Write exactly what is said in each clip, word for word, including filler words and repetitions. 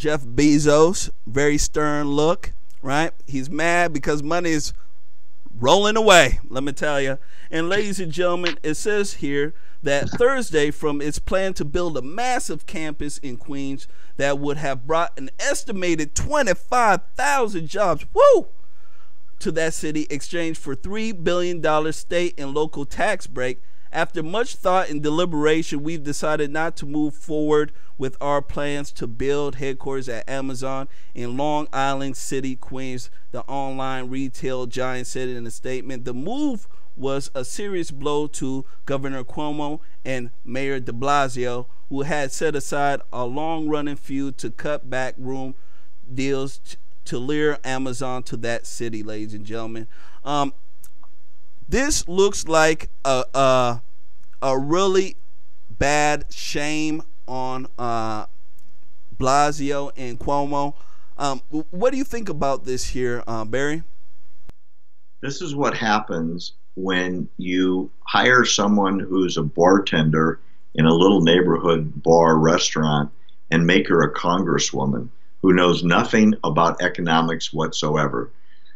Jeff Bezos, very stern look, right? He's mad because money is rolling away, let me tell you. And ladies and gentlemen, it says here that Thursday, from its plan to build a massive campus in Queens that would have brought an estimated twenty-five thousand jobs, woo, to that city, exchanged for three billion dollars state and local tax break. After much thought and deliberation, we've decided not to move forward with our plans to build headquarters at Amazon in Long Island City, Queens, the online retail giant said in a statement. The move was a serious blow to Governor Cuomo and Mayor de Blasio, who had set aside a long-running feud to cut back room deals t- to lure Amazon to that city, ladies and gentlemen. Um, this looks like a, a, a really bad shame on uh, Blasio and Cuomo. Um, what do you think about this here, uh, Barry? This is what happens when you hire someone who's a bartender in a little neighborhood bar restaurant and make her a congresswoman who knows nothing about economics whatsoever.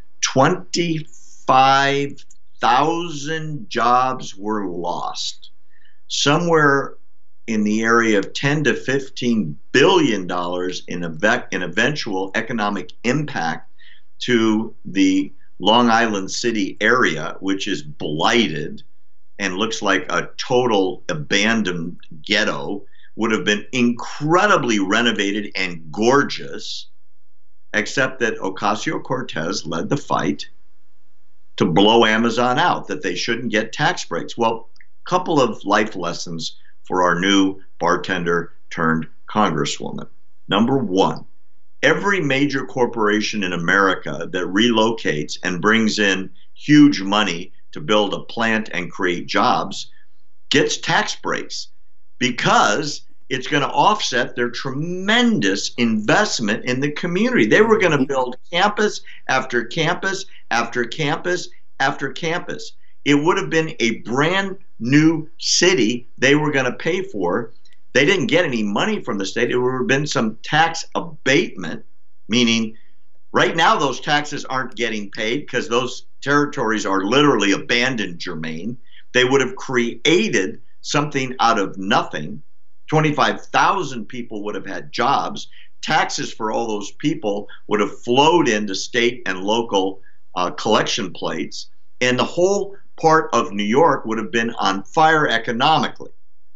twenty-five thousand jobs were lost. Somewhere in the area of ten to fifteen billion dollars in, ev- in eventual economic impact to the Long Island City area, which is blighted and looks like a total abandoned ghetto, would have been incredibly renovated and gorgeous, except that Ocasio-Cortez led the fight to blow Amazon out, that they shouldn't get tax breaks. Well, a couple of life lessons for our new bartender turned congresswoman. Number one, every major corporation in America that relocates and brings in huge money to build a plant and create jobs gets tax breaks because it's going to offset their tremendous investment in the community. They were going to build campus after campus after campus after campus. It would have been a brand new city they were going to pay for. They didn't get any money from the state. It would have been some tax abatement, meaning right now those taxes aren't getting paid because those territories are literally abandoned, Jermaine. They would have created something out of nothing. twenty-five thousand people would have had jobs. Taxes for all those people would have flowed into state and local uh, collection plates, and the whole part of New York would have been on fire economically.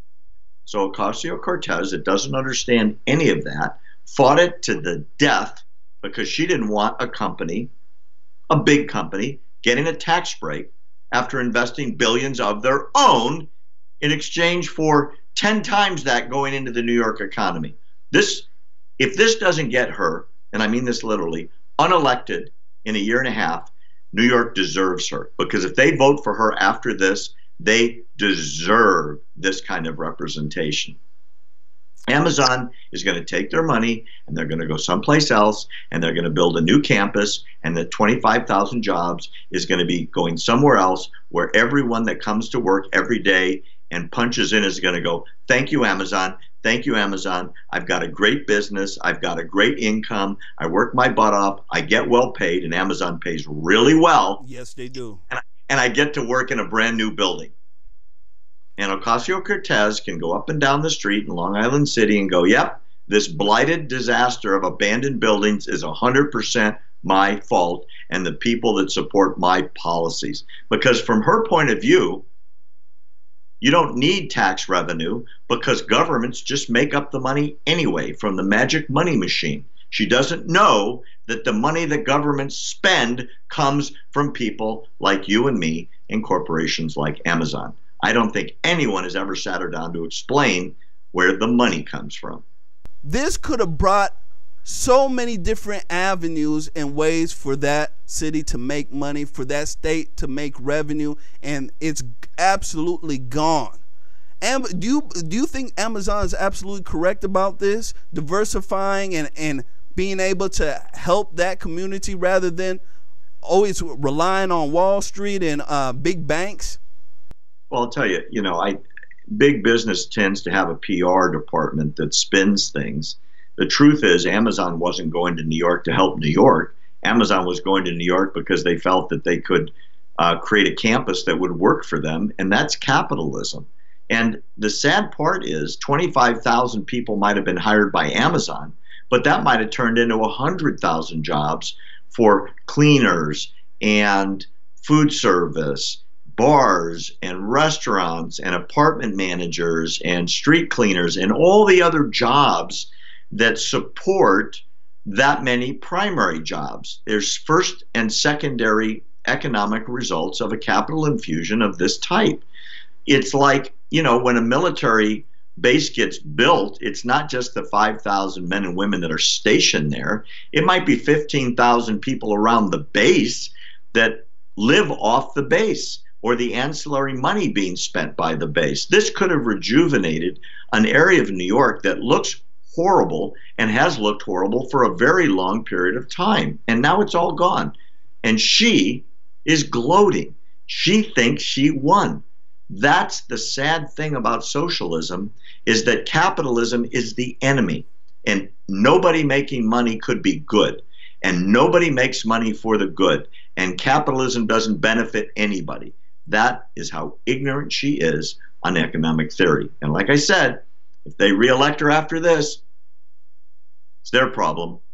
So Ocasio-Cortez, that doesn't understand any of that, fought it to the death because she didn't want a company, a big company, getting a tax break after investing billions of their own in exchange for ten times that going into the New York economy. This, if this doesn't get her, and I mean this literally, unelected in a year and a half, New York deserves her. Because if they vote for her after this, they deserve this kind of representation. Amazon is going to take their money and they're going to go someplace else and they're going to build a new campus, and the twenty-five thousand jobs is going to be going somewhere else where everyone that comes to work every day and punches in is going to go, thank you, Amazon. Thank you, Amazon. I've got a great business. I've got a great income. I work my butt off. I get well paid, and Amazon pays really well. Yes, they do. And I, and I get to work in a brand new building. And Ocasio-Cortez can go up and down the street in Long Island City and go, yep, this blighted disaster of abandoned buildings is one hundred percent my fault and the people that support my policies. Because from her point of view, you don't need tax revenue because governments just make up the money anyway from the magic money machine. She doesn't know that the money that governments spend comes from people like you and me and corporations like Amazon. I don't think anyone has ever sat her down to explain where the money comes from. This could have brought so many different avenues and ways for that city to make money, for that state to make revenue, and it's absolutely gone. And do you do you think Amazon is absolutely correct about this, diversifying and and being able to help that community rather than always relying on Wall Street and uh, big banks? Well, I'll tell you, you know, I big business tends to have a P R department that spins things. The truth is, Amazon wasn't going to New York to help New York. Amazon was going to New York because they felt that they could uh, create a campus that would work for them, and that's capitalism. And the sad part is twenty-five thousand people might have been hired by Amazon, but that might have turned into one hundred thousand jobs for cleaners and food service, bars and restaurants and apartment managers and street cleaners and all the other jobs that support that many primary jobs. There's first and secondary economic results of a capital infusion of this type. It's like, you know, when a military base gets built, it's not just the five thousand men and women that are stationed there. It might be fifteen thousand people around the base that live off the base, or the ancillary money being spent by the base. This could have rejuvenated an area of New York that looks horrible and has looked horrible for a very long period of time. And now it's all gone. And she is gloating. She thinks she won. That's the sad thing about socialism, is that capitalism is the enemy. And nobody making money could be good. And nobody makes money for the good. And capitalism doesn't benefit anybody. That is how ignorant she is on economic theory. And like I said, if they reelect her after this, it's their problem.